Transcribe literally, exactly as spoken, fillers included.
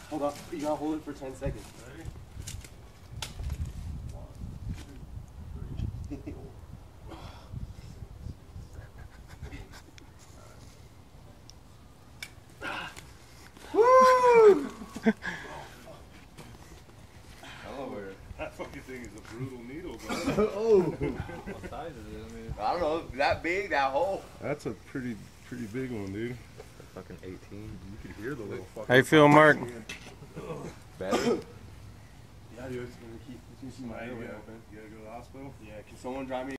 Hold up. You gotta hold it for ten seconds. Ready? One, two, three, four. Woo! That fucking thing is a brutal needle, bro. Oh. What size is it? I mean, I don't know, that big, that hole. That's a pretty, pretty big one, dude. fucking eighteen. You could hear the little fucking. How you feel, Mark? Better? Yeah, dude. It's gonna keep. It's gonna keep my Yeah, airway you open. gotta go to the hospital. Yeah. Can someone drive me?